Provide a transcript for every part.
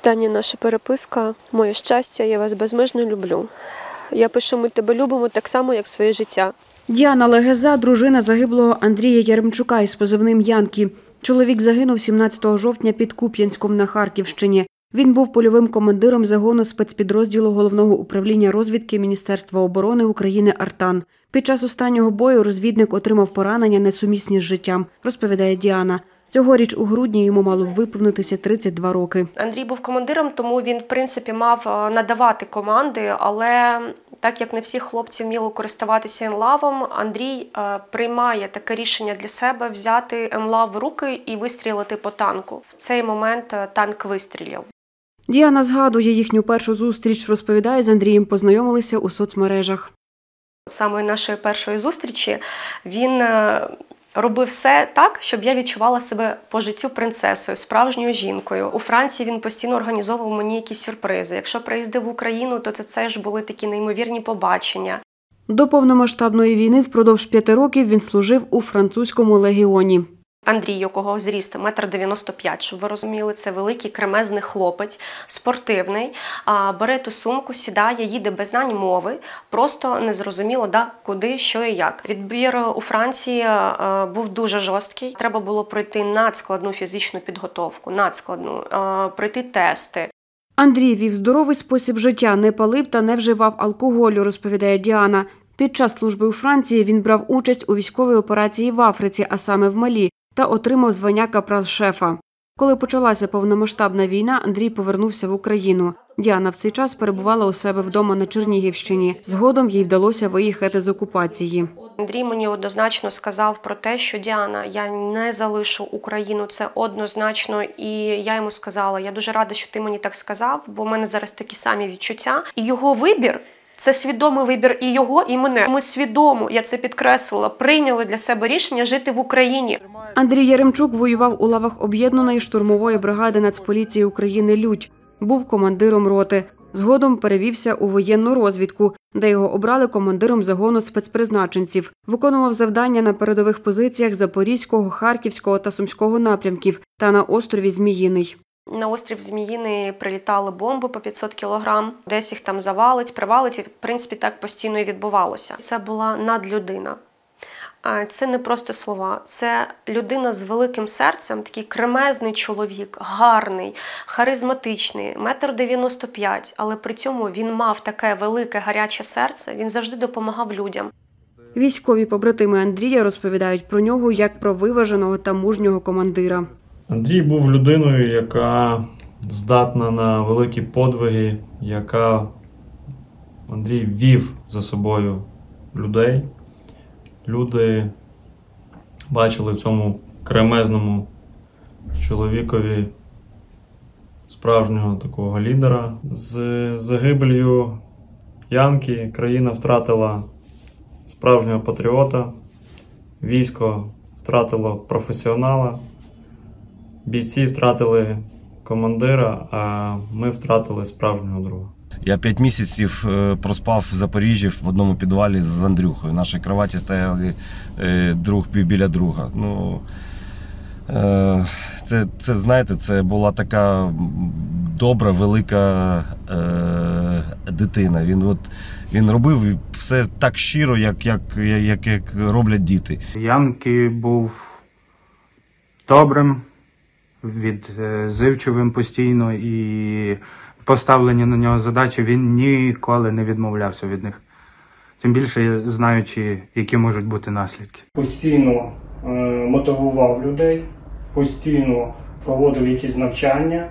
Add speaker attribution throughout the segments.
Speaker 1: Остання наша переписка. Моє щастя, я вас безмежно люблю. Я пишу, ми тебе любимо так само, як своє життя.
Speaker 2: Діана Легеза – дружина загиблого Андрія Яремчука із позивним Янкі. Чоловік загинув 17 жовтня під Куп'янськом на Харківщині. Він був польовим командиром загону спецпідрозділу Головного управління розвідки Міністерства оборони України «Артан». Під час останнього бою розвідник отримав поранення, несумісні з життям, розповідає Діана. Цьогоріч у грудні йому мало б виповнитися 32 роки.
Speaker 1: Андрій був командиром, тому він, в принципі, мав надавати команди, але так як не всі хлопці вміли користуватися МЛАВом, Андрій приймає таке рішення для себе взяти МЛАВ в руки і вистрілити по танку. В цей момент танк вистрілив.
Speaker 2: Діана згадує їхню першу зустріч, розповідає, з Андрієм познайомилися у соцмережах.
Speaker 1: Саме нашої першої зустрічі він робив все так, щоб я відчувала себе по життю принцесою, справжньою жінкою. У Франції він постійно організовував мені якісь сюрпризи. Якщо приїздив в Україну, то це ж були такі неймовірні побачення.
Speaker 2: До повномасштабної війни впродовж 5 років він служив у французькому легіоні.
Speaker 1: Андрій, якого зріст 1,95 м, щоб ви розуміли, це великий кремезний хлопець, спортивний, бере ту сумку, сідає, їде без знань мови, просто незрозуміло, куди, що і як. Відбір у Франції був дуже жорсткий, треба було пройти надскладну фізичну підготовку, пройти тести.
Speaker 2: Андрій вів здоровий спосіб життя, не палив та не вживав алкоголю, розповідає Діана. Під час служби у Франції він брав участь у військовій операції в Африці, а саме в Малі, та отримав звання капрал-шефа. Коли почалася повномасштабна війна, Андрій повернувся в Україну. Діана в цей час перебувала у себе вдома на Чернігівщині. Згодом їй вдалося виїхати з окупації.
Speaker 1: Андрій мені однозначно сказав про те, що Діана, я не залишу Україну, це однозначно. І я йому сказала, я дуже рада, що ти мені так сказав, бо в мене зараз такі самі відчуття. І його вибір – це свідомий вибір і його, і мене. Ми свідомо, я це підкреслила, прийняли для себе рішення жити в Україні.
Speaker 2: Андрій Яремчук воював у лавах об'єднаної штурмової бригади Нацполіції України «Людь». Був командиром роти. Згодом перевівся у воєнну розвідку, де його обрали командиром загону спецпризначенців. Виконував завдання на передових позиціях Запорізького, Харківського та Сумського напрямків та на острові Зміїний.
Speaker 1: На острів Зміїний прилітали бомби по 500 кілограм, десь їх там завалить, привалить, і, в принципі, так постійно і відбувалося. Це була надлюдина. Це не просто слова, це людина з великим серцем, такий кремезний чоловік, гарний, харизматичний, 1,95 м, але при цьому він мав таке велике гаряче серце, він завжди допомагав людям.
Speaker 2: Військові побратими Андрія розповідають про нього як про виваженого та мужнього командира.
Speaker 3: Андрій був людиною, яка здатна на великі подвиги, Андрій вів за собою людей. Люди бачили в цьому кремезному чоловікові справжнього такого лідера. З загибелью Янки країна втратила справжнього патріота, військо втратило професіонала, бійці втратили командира, а ми втратили справжнього друга.
Speaker 4: Я 5 місяців проспав в Запоріжжі в одному підвалі з Андрюхою. В нашій кроваті стояли друг біля друга. Знаєте, це була така добра, велика дитина. Він робив все так щиро, як роблять діти.
Speaker 5: Янки був добрим, відзивчивим постійно і поставлені на нього задачі, він ніколи не відмовлявся від них. Тим більше знаючи, які можуть бути наслідки.
Speaker 6: Постійно мотивував людей, постійно проводив якісь навчання,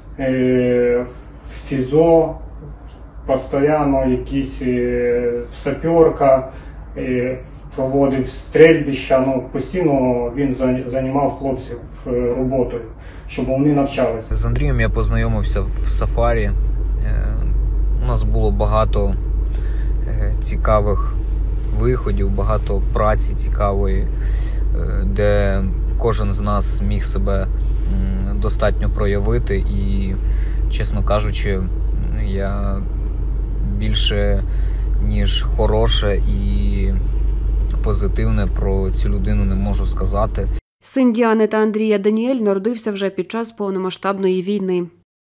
Speaker 6: ФІЗО, постійно якісь саперка, проводив стрільбища. Постійно він займав хлопців роботою, щоб вони навчалися.
Speaker 7: З Андрієм я познайомився в сафарі. У нас було багато цікавих виходів, багато праці цікавої, де кожен з нас міг себе достатньо проявити. І, чесно кажучи, я більше ніж хороше і позитивне про цю людину не можу сказати.
Speaker 2: Син Діани та Андрія Даніель народився вже під час повномасштабної війни.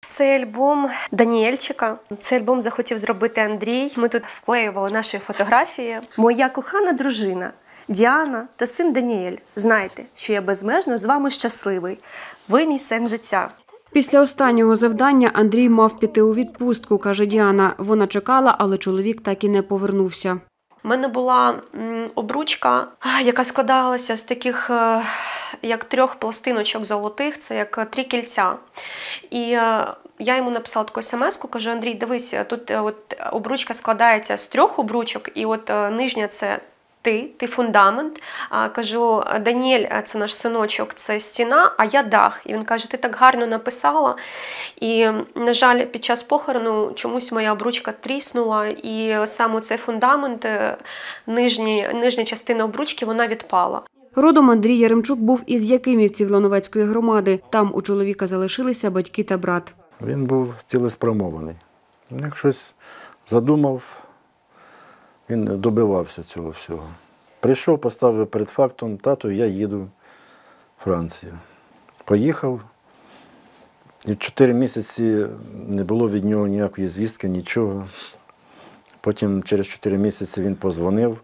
Speaker 1: Це альбом Даніельчика. Цей альбом захотів зробити Андрій. Ми тут вклеювали наші фотографії. Моя кохана дружина Діана та син Даніель. Знайте, що я безмежно з вами щасливий. Ви мій сенс життя.
Speaker 2: Після останнього завдання Андрій мав піти у відпустку, каже Діана. Вона чекала, але чоловік так і не повернувся.
Speaker 1: У мене була обручка, яка складалася з таких, як 3 пластиночок золотих, це як 3 кільця. І я йому написала таку смс-ку, кажу: Андрій, дивись, тут от обручка складається з 3 обручок, і от нижня – це ти фундамент. Кажу: Даніель, це наш синочок, це стіна, а я дах. І він каже: ти так гарно написала. І, на жаль, під час похорону чомусь моя обручка тріснула, і саме цей фундамент, нижня частина обручки, вона відпала.
Speaker 2: Родом Андрій Яремчук був із Якимівців Лановецької громади. Там у чоловіка залишилися батьки та брат.
Speaker 8: Він був цілеспрямований. Як щось задумав, він добивався цього всього. Прийшов, поставив перед фактом: тато, я їду в Францію. Поїхав, і 4 місяці не було від нього ніякої звістки, нічого. Потім через 4 місяці він позвонив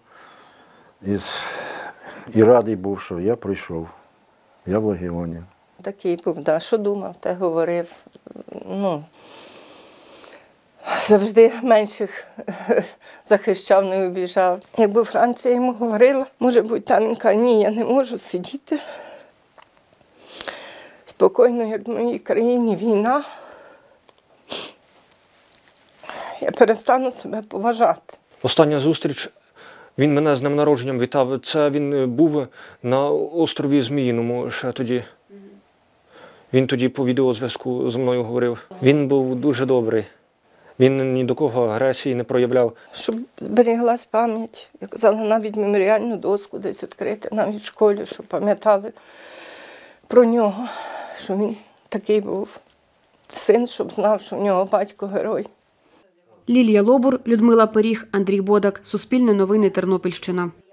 Speaker 8: і радий був, що я прийшов, я в Легіоні.
Speaker 9: Такий був, да, що думав, те говорив. Ну, завжди менших захищав, не обіжав. Якби Франція йому говорила, може бути, там він каже: ні, я не можу сидіти. Спокійно, як в моїй країні війна, я перестану себе поважати.
Speaker 10: Остання зустріч, він мене з днем народженням вітав. Це він був на острові Зміїному ще тоді. Він тоді по відеозв'язку зі мною говорив. Він був дуже добрий. Він ні до кого агресії не проявляв.
Speaker 9: Щоб зберіглась пам'ять, я казала, навіть меморіальну доску десь відкрити, навіть в школі, щоб пам'ятали про нього, що він такий був син, щоб знав, що в нього батько герой.
Speaker 2: Лілія Лобур, Людмила Пиріг, Андрій Бодак. Суспільне новини, Тернопільщина.